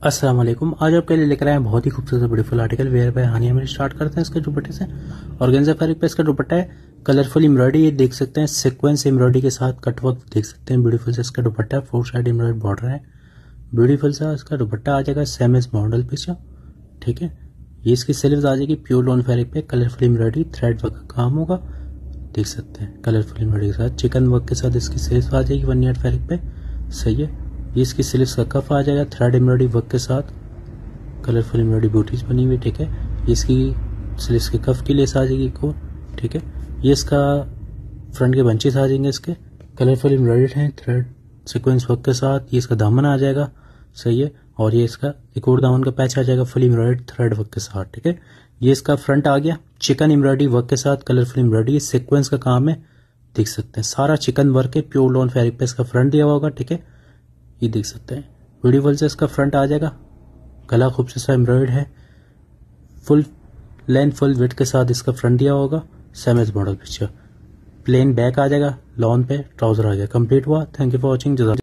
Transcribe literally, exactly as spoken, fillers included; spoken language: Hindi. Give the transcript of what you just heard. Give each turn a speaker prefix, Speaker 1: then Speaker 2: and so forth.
Speaker 1: अस्सलाम वालेकुम। आज आपके लिए लेकर आए हैं बहुत ही खूबसूरत beautiful article wear by Haniya में। स्टार्ट करते हैं इसके दुपट्टे से। ऑर्गेन्जा फैब्रिक पे इसका दुपट्टा है, कलरफुल एम्ब्रॉयडरी, ये देख सकते हैं सीक्वेंस एम्ब्रॉयडरी के साथ कटवर्क देख सकते हैं। ब्यूटीफुल से इसका दुपट्टा है, फोर साइड एम्ब्रॉयडरी बॉर्डर है, ब्यूटीफुल सा इसका दुपट्टा आ जाएगा। सेम एज मॉडल पीस, ठीक है। ये इसकी स्लीव्स आ जाएगी प्योर लॉन फैब्रिक पे, कलरफुल एम्ब्रॉयडरी थ्रेड वर्क का काम होगा, देख सकते हैं। कलरफुल एम्ब्रॉयडरी के साथ चिकन वर्क के साथ इसकी स्लीव्स आ जाएगी वन यार्ड फैब्रिक पे, सही है। ये इसकी स्लीव्स का कफ आ जाएगा थ्रेड एम्ब्रॉयडरी वर्क के साथ, कलरफुल एम्ब्रॉयडरी बूटीज बनी हुई, ठीक है। ये इसकी स्लीव्स के कफ की लेस आ जाएगी को, ठीक है। ये इसका फ्रंट के बंचेस आ जाएंगे इसके, कलरफुल एम्ब्रॉयडरी है थ्रेड सीक्वेंस वर्क के साथ। ये इसका दामन आ जाएगा, सही है। और ये इसका एक और दामन का पैच आ जाएगा फुल एम्ब्रॉयडरी थ्रेड वर्क के साथ, ठीक है। ये इसका फ्रंट आ गया चिकन एम्ब्रॉयडरी वर्क के साथ, कलरफुल एम्ब्रॉयडरी सीक्वेंस का काम है, देख सकते हैं। सारा चिकन वर्क है, प्योर लॉन फैब्रिक पे इसका फ्रंट दिया हुआ होगा, ठीक है। ये देख सकते हैं ब्यूटीफुल से इसका फ्रंट आ जाएगा, गला खूबसूरत सा एम्ब्रॉयड है, फुल लेंथ फुल विड्थ के साथ इसका फ्रंट दिया होगा। Same as model picture, plain back आ जाएगा, लॉन पे ट्राउजर आ जाएगा। कंप्लीट हुआ। Thank you for watching.